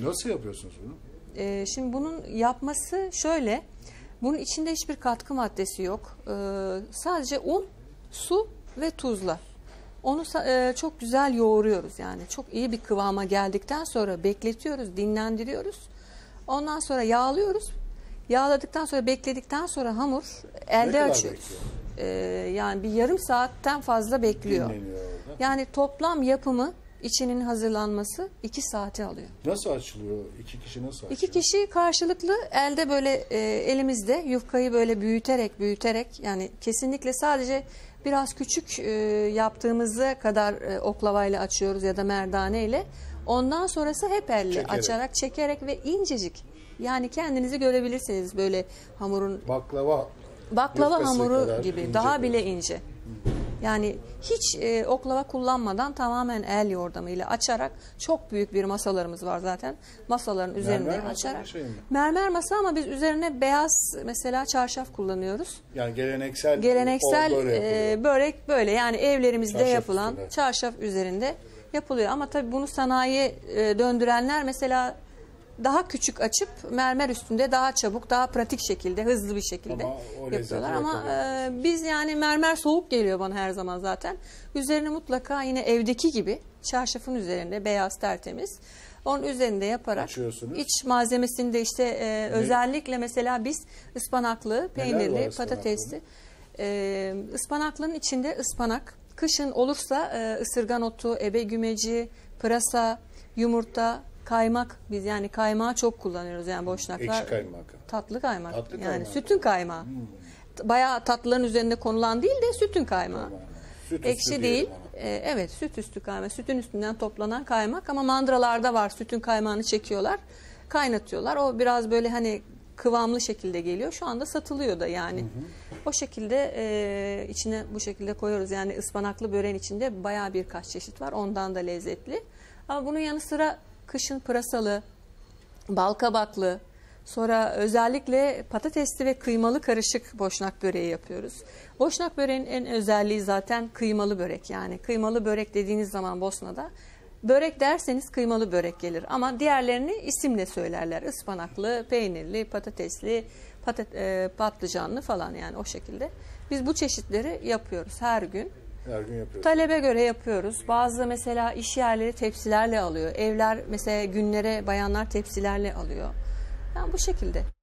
Nasıl yapıyorsunuz bunu? Şimdi bunun yapması şöyle. Bunun içinde hiçbir katkı maddesi yok. Sadece un, su ve tuzla. Onu çok güzel yoğuruyoruz yani. Çok iyi bir kıvama geldikten sonra bekletiyoruz, dinlendiriyoruz. Ondan sonra yağlıyoruz. Yağladıktan sonra, bekledikten sonra hamur elde açıyoruz. Yani bir yarım saatten fazla bekliyor. Dinleniyor orada. Yani toplam yapımı, içinin hazırlanması 2 saati alıyor. Nasıl açılıyor? İki kişi nasıl açıyor? 2 kişi karşılıklı elde böyle elimizde yufkayı böyle büyüterek yani kesinlikle sadece biraz küçük yaptığımızı kadar oklavayla açıyoruz ya da merdaneyle. Ondan sonrası hep elle açarak, çekerek ve incecik. Yani kendinizi görebilirsiniz böyle hamurun. Baklava hamuru gibi, daha bile ince. Yani hiç oklava kullanmadan tamamen el yordamıyla açarak, çok büyük bir masalarımız var zaten. Masaların üzerinde mermer açarak. Şey mermer masa ama biz üzerine beyaz mesela çarşaf kullanıyoruz. Yani geleneksel börek böyle yani evlerimizde çarşaf yapılan üstüne. Çarşaf üzerinde yapılıyor. Ama tabii bunu sanayiye döndürenler mesela daha küçük açıp mermer üstünde daha çabuk, daha pratik şekilde, hızlı bir şekilde yapıyorlar. Ama biz yani mermer soğuk geliyor bana her zaman zaten. Üzerine mutlaka yine evdeki gibi çarşafın üzerinde beyaz tertemiz. Onun üzerinde yaparak iç malzemesini de işte özellikle mesela biz ıspanaklı, peynirli, patatesli. Ispanaklının içinde ıspanak, kışın olursa ısırgan otu, ebe gümeci, pırasa, yumurta, kaymak, biz yani kaymağı çok kullanıyoruz yani Boşnaklar. Ekşi kaymak. Tatlı kaymak. Yani sütün kaymağı. Bayağı tatlıların üzerinde konulan değil de sütün kaymağı. Süt Ekşi değil. Evet, süt üstü kaymak. Sütün üstünden toplanan kaymak ama mandıralarda var. Sütün kaymağını çekiyorlar. Kaynatıyorlar. O biraz böyle hani kıvamlı şekilde geliyor. Şu anda satılıyor da yani. O şekilde içine bu şekilde koyuyoruz. Yani ıspanaklı böreğin içinde bayağı birkaç çeşit var. Ondan da lezzetli. Ama bunun yanı sıra kışın pırasalı, balkabaklı, sonra özellikle patatesli ve kıymalı karışık Boşnak böreği yapıyoruz. Boşnak böreğin en özelliği zaten kıymalı börek. Yani kıymalı börek dediğiniz zaman Bosna'da börek derseniz kıymalı börek gelir. Ama diğerlerini isimle söylerler. Ispanaklı, peynirli, patatesli, patlıcanlı falan yani o şekilde. Biz bu çeşitleri yapıyoruz her gün. Her gün yapıyoruz. Talebe göre yapıyoruz. Bazı mesela iş yerleri tepsilerle alıyor. Evler mesela günlere bayanlar tepsilerle alıyor. Yani bu şekilde.